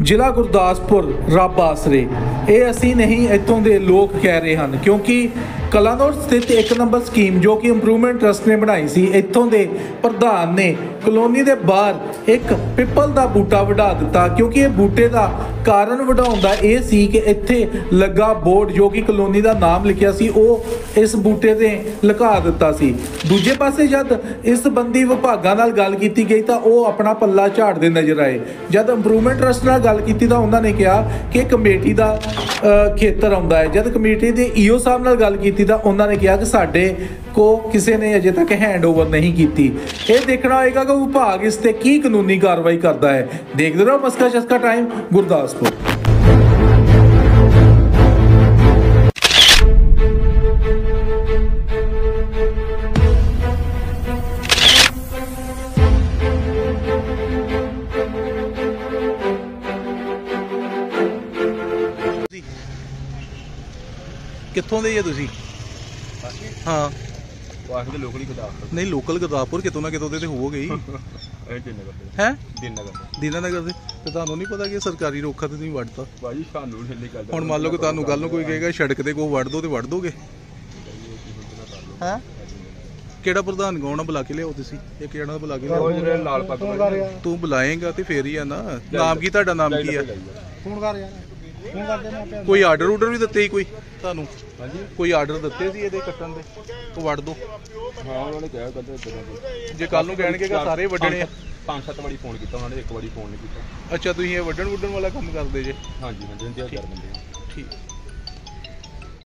ਜ਼ਿਲ੍ਹਾ ਗੁਰਦਾਸਪੁਰ ਰੱਬ ਆਸਰੇ। ਇਹ ਅਸੀਂ ਨਹੀਂ, ਇੱਥੋਂ ਦੇ ਲੋਕ ਕਹਿ ਰਹੇ ਹਨ, ਕਿਉਂਕਿ ਕਲਾਨੌਰ ਸਥਿਤ 1 ਨੰਬਰ ਸਕੀਮ ਜੋ ਕਿ ਇੰਪਰੂਵਮੈਂਟ ਟਰਸਟ ਨੇ ਬਣਾਈ ਸੀ, ਇੱਥੋਂ ਦੇ ਪ੍ਰਧਾਨ ਨੇ ਕਲੋਨੀ ਦੇ ਬਾਹਰ ਇੱਕ ਪਿੱਪਲ ਦਾ ਬੂਟਾ ਵਢਾ ਦਿੱਤਾ। ਕਿਉਂਕਿ ਇਹ ਬੂਟੇ ਦਾ ਕਾਰਨ ਵਢਾਉਣ ਦਾ ਇਹ ਸੀ ਕਿ ਇੱਥੇ ਲੱਗਾ ਬੋਰਡ ਜੋ ਕਿ ਕਲੋਨੀ ਦਾ ਨਾਮ ਲਿਖਿਆ ਸੀ, ਉਹ ਇਸ ਬੂਟੇ ਤੇ ਲੁਕਾ ਦਿੱਤਾ ਸੀ। ਦੂਜੇ ਪਾਸੇ ਜਦ ਇਸ ਸੰਬੰਧੀ ਵਿਭਾਗਾਂ ਨਾਲ ਗੱਲ ਕੀਤੀ ਗਈ ਤਾਂ ਉਹ ਆਪਣਾ ਪੱਲਾ ਝਾੜਦੇ ਨਜ਼ਰ ਆਏ। ਜਦ ਇੰਪਰੂਵਮੈਂਟ ਟਰਸਟ ਨਾਲ ਗੱਲ ਕੀਤੀ ਤਾਂ ਉਹਨਾਂ ਨੇ ਕਿਹਾ ਕਿ ਕਮੇਟੀ ਦਾ ਖੇਤਰ ਆਉਂਦਾ ਹੈ। ਜਦ ਕਮੇਟੀ ਦੇ ਈਓ ਸਾਹਿਬ ਨਾਲ ਗੱਲ ਕੀਤੀ ਤਾਂ ਉਹਨਾਂ ਨੇ ਕਿਹਾ ਕਿ ਸਾਡੇ ਕੋ ਕਿਸੇ ਨੇ ਅਜੇ ਤੱਕ ਹੈਂਡਓਵਰ ਨਹੀਂ ਕੀਤੀ। ਇਹ ਦੇਖਣਾ ਹੋਏਗਾ ਕਿ ਵਿਭਾਗ ਇਸ ਤੇ ਕੀ ਕਾਨੂੰਨੀ ਕਾਰਵਾਈ ਕਰਦਾ ਹੈ। ਦੇਖਦੇ ਰਹੋ ਮਸਕਾ ਚਸਕਾ ਟਾਈਮ ਗੁਰਦਾਸਪੁਰ। ਕਿੱਥੋਂ ਦੇ ਹੀ ਤੁਸੀਂ? ਹਾਂ ਵਾਸਤੇ ਲੋਕਲ ਹੀ ਗੁਰਦਾਸਪੁਰ। ਨਹੀਂ, ਲੋਕਲ ਗੁਰਦਾਸਪੁਰ ਕਿਤੋਂ ਨਾ ਕਿਤੋਂ ਤੇ ਹੋਵੋਗੇ ਹੀ। ਇਹ ਦਿਨਨਗਰ ਦੇ ਹੈ ਦਿਨਨਗਰ ਦੇ ਤੇ ਤੁਹਾਨੂੰ ਨਹੀਂ ਪਤਾ ਕਿ ਸਰਕਾਰੀ ਰੋਖਾ ਤੇ ਤੁਸੀਂ ਵੜਤਾ। ਭਾਜੀ ਸਾਨੂੰ ਨਹੀਂ ਕਰਦਾ। ਹੁਣ ਮੰਨ ਲਓ ਕਿ ਤੁਹਾਨੂੰ ਕੱਲ ਨੂੰ ਕੋਈ ਕਹੇਗਾ ਸੜਕ ਤੇ ਕੋਈ ਵੜ ਦੋ ਤੇ ਵੜ ਦੋਗੇ? ਹੈ ਕਿਹੜਾ ਪ੍ਰਧਾਨ ਗਾਉਣਾ ਬੁਲਾ ਕੇ ਲਿਆਓ ਤੁਸੀਂ? ਇਹ ਕਿਹੜਾ ਬੁਲਾ ਕੇ ਲਿਆਓ? ਜਿਹੜੇ ਲਾਲ ਪੱਗ ਤੂੰ ਬੁਲਾਏਗਾ ਤੇ ਫੇਰ ਹੀ ਆ ਨਾ। ਨਾਮ ਕੀ ਤੁਹਾਡਾ? ਨਾਮ ਕੀ ਆ? ਫੋਨ ਕਰ ਯਾਰ, ਫੋਨ ਕਰਦੇ ਮੈਂ। ਕੋਈ ਆਰਡਰ ਵੀ ਦਿੱਤੇ ਸੀ ਕੋਈ ਤੁਹਾਨੂੰ? ਹਾਂਜੀ, ਕੋਈ ਆਰਡਰ ਦਿੱਤੇ ਸੀ ਇਹਦੇ ਕੱਟਣ ਦੇ? ਤੂੰ ਵੜ ਦੋ। ਹਾਂ ਉਹਨਾਂ ਨੇ ਕਿਹਾ ਕਰਦੇ। ਜੇ ਕੱਲ ਨੂੰ ਕਹਿਣਗੇ ਕਿ ਸਾਰੇ ਵੱਢਣੇ ਆ। 5-7 ਵਾਰੀ ਫੋਨ ਕੀਤਾ ਉਹਨਾਂ ਨੇ, ਇੱਕ ਵਾਰੀ ਫੋਨ ਨਹੀਂ ਕੀਤਾ। ਅੱਛਾ, ਤੁਸੀਂ ਇਹ ਵੱਢਣ ਵਾਲਾ ਕੰਮ ਕਰਦੇ ਜੇ? ਹਾਂਜੀ ਹਾਂਜੀ, ਇੰਤਜ਼ਾਰ ਕਰ ਦਿੰਦੇ ਆ। ਠੀਕ।